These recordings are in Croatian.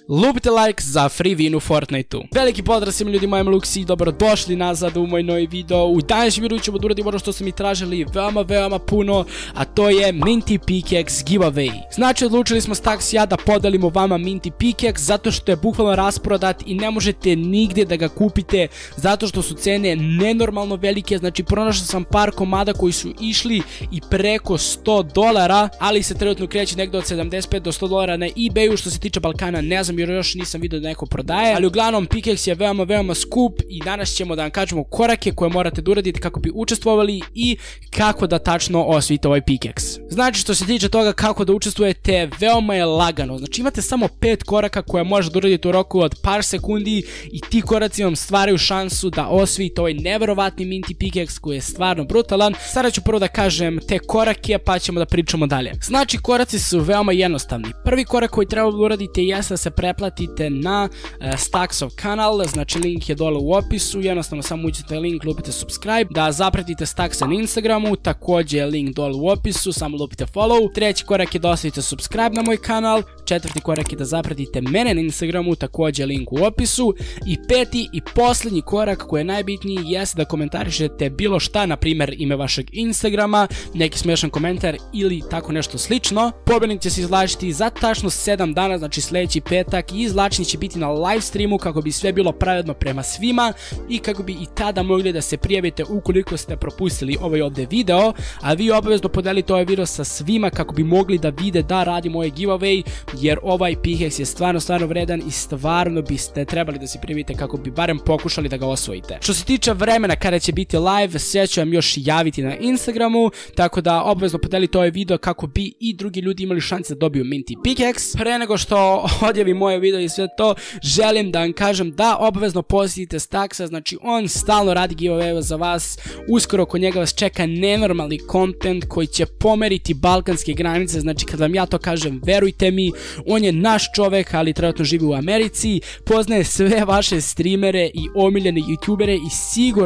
lupite like za free win u Fortniteu. Veliki pozdrav svim ljudima, I'm Luxi, dobrodošli nazad u moj novi video. U današnjem videu ćemo da uradimo ono što su mi tražili veoma puno, a to je Minty Pickaxe giveaway. Znači odlučili smo Stax i ja da podelimo vama Minty Pickaxe zato što je bukvalno rasprodat i ne možete nigdje da ga kupite zato što su cene nenormalno velike. Znači pronašao sam par komada koji su išli i preko $100, ali se trenutno kreće negdje od 75 do $100 na eBayu. Što se tiče Balkana ne znam jer još nisam vidio da neko prodaje, ali uglavnom Pickaxe je veoma skup i danas ćemo da vam kažemo korake koje morate da uradite kako bi učestvovali i kako da tačno osvojite ovaj Pickaxe. Znači što se tiče toga kako da učestvujete, veoma je lagano. Znači imate samo 5 koraka koje možete da uradite u roku od par sekundi i ti koraci vam stvaraju šansu da osvojite ovaj neverovatni Minty Pickaxe koji je stvarno brutalan. Sada ću prvo da kažem te korake pa ćemo da pričamo dalje. Znači koraci su veoma jednostavni. Prvi korak koji treba da uradite jeste da se pretplatite na Staxov kanal, znači link je dole u opisu, jednostavno samo uđete link, lupite subscribe, da zapratite Staxa na Instagramu, također je link dole u opisu, samo lupite follow. Treći korak je da ostavite subscribe na moj kanal, četvrti korak je da zapratite mene na Instagramu, također je link u opisu i peti i posljednji korak koji je najbitniji jeste da komentarišete bilo šta, na primjer ime vašeg Instagrama, neki smiješan komentar ili tako nešto slično. Pobjednik će se izvlačiti za tačno 7 dana, znači sljedeći petak, i izvlačenje će biti na live streamu kako bi sve bilo pravedno prema svima i kako bi i tada mogli da se prijavite ukoliko ste propustili ovaj ovdje video, a vi obavezno podelite ovaj video sa svima kako bi mogli da vide da radimo ovaj giveaway, jer ovaj Pickaxe je stvarno vredan i stvarno biste trebali da se prijavite kako bi barem pokušali da ga osvojite. Što se tiče vremena kada će biti live, sve ću vam još javiti na Instagramu, tako da obavezno podelite ovaj video kako bi i drugi ljudi imali šanse da dobiju Minty Pickaxe. Pre nego što odjavim moje video i sve to, želim da vam kažem da obavezno posjetite Staxa, znači on stalno radi giveaway za vas, uskoro kod njega vas čeka nenormalni content koji će pomeriti balkanske granice, znači kad vam ja to kažem verujte mi, on je naš čovek ali trenutno živi u Americi, poznaje sve vaše streamere i omiljene youtubere i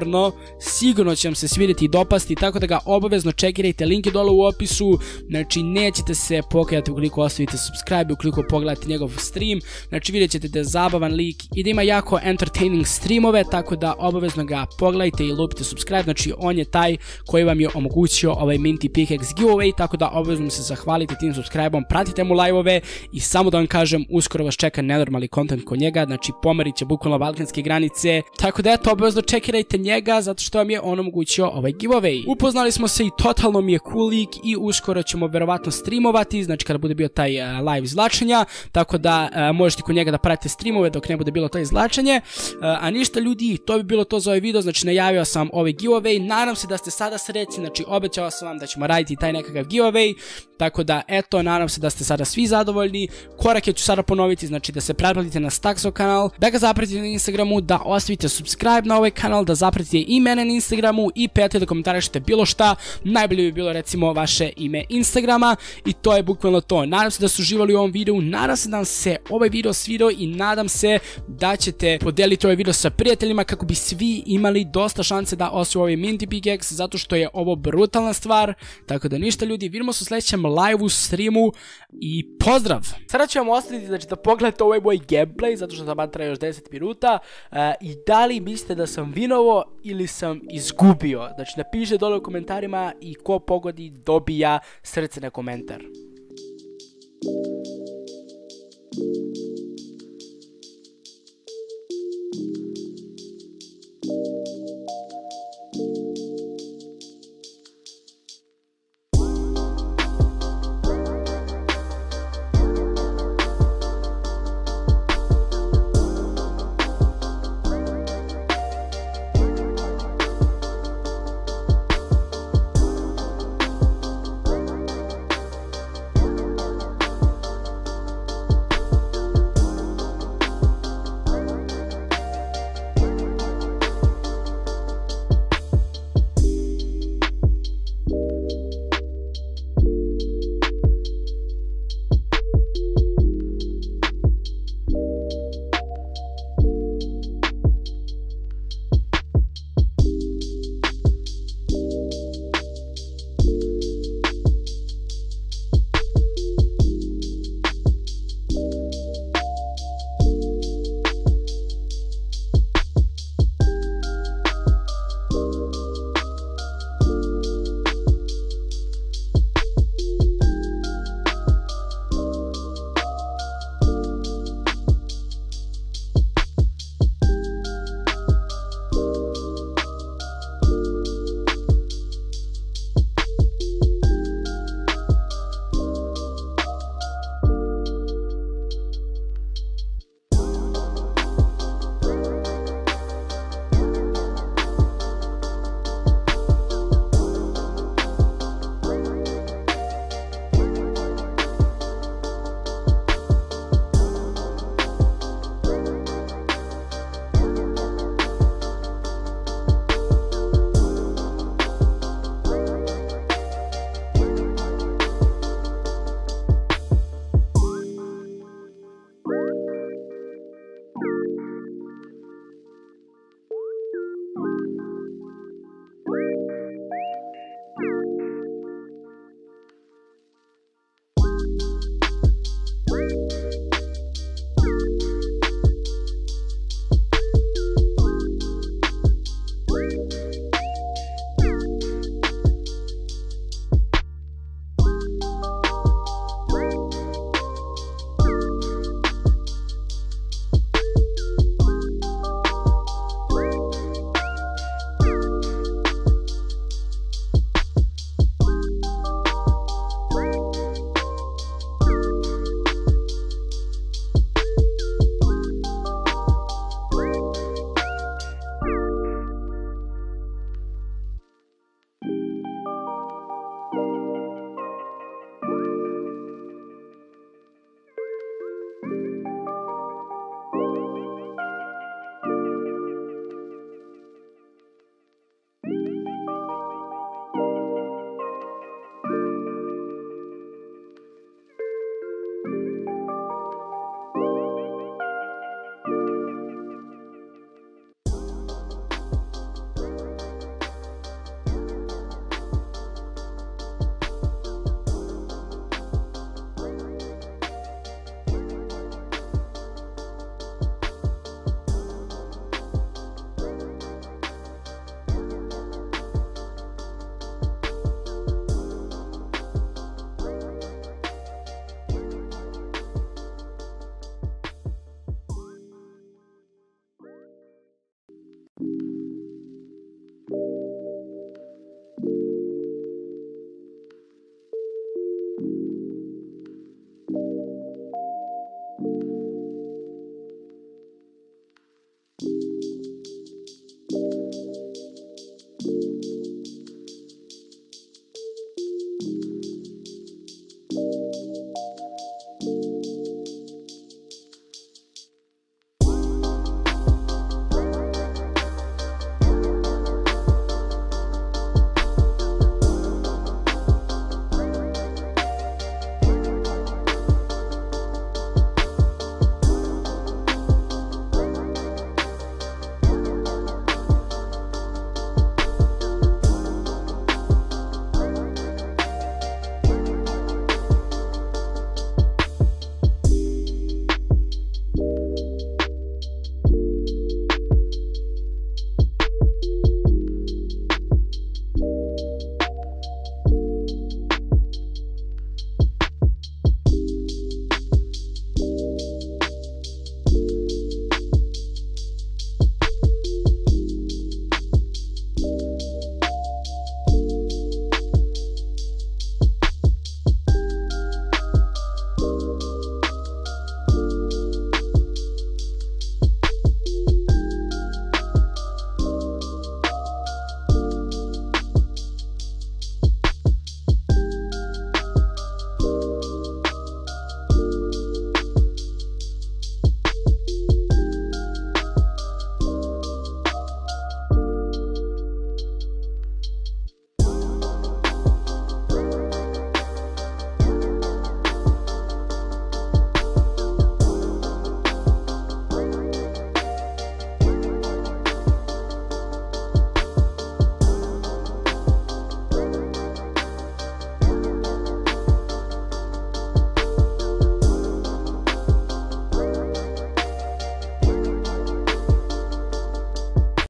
sigurno će vam se svidjeti i dopasti, tako da ga obavezno čekirajte, link je dole u opisu, znači nećete se pokajati ukoliko ostavite subscribe, ukoliko pogledate njegov stream, znači vidjet ćete da je zabavan lik i da ima jako entertaining streamove, tako da obavezno ga pogledajte i lupite subscribe, znači on je taj koji vam je omogućio ovaj Minty Pickaxe giveaway, tako da obavezno se zahvalite tim subscribe-om, pratite mu live-ove i samo da vam kažem, uskoro vas čeka nenormalni content kod njega, znači pomerit će bukvalno balkanske granice, tako da eto, obavezno čekirajte njega zato što vam je on omogućio ovaj giveaway. Upoznali smo se i totalno mi je cool lik i uskoro ćemo verovatno streamovati, znači kada bude bio taj live izvlačenja, tako da možete kod njega da pratite streamove dok ne bude bilo to izvlačenje. A ništa ljudi, to bi bilo to za ovaj video, znači najavio sam ovaj giveaway, nadam se da ste sada srećni, znači obećao sam vam da ćemo raditi taj nekakav giveaway, tako da eto, nadam se da ste sada svi zadovoljni. Korake ću sada ponoviti, znači da se pretplatite na Staxov kanal, da ga zapratite na Instagramu, da ostavite subscribe na ovaj kanal, da zapratite i mene na Instagramu i peti da komentarišete bilo šta, najbolje bi bilo recimo vaše ime Instagrama i to je bukvalno to. Nadam se da su uživali u ovom videu, nadam se da vam se ovaj video svidio i nadam se da ćete podeliti ovaj video sa prijateljima kako bi svi imali dosta šanse da osvoje ovaj Minty Pickaxe zato što je ovo brutalna stvar, tako da ništa ljudi, vidimo se u sljedećem live-u streamu i pozdrav! Sada ću vam ostaviti znači da pogledate ovaj moj gameplay zato što tam traje još 10 minuta i da li mislite da sam vinovo ili sam izgubio, znači napišite dole u komentarima i ko pogodi dobija srce na komentar.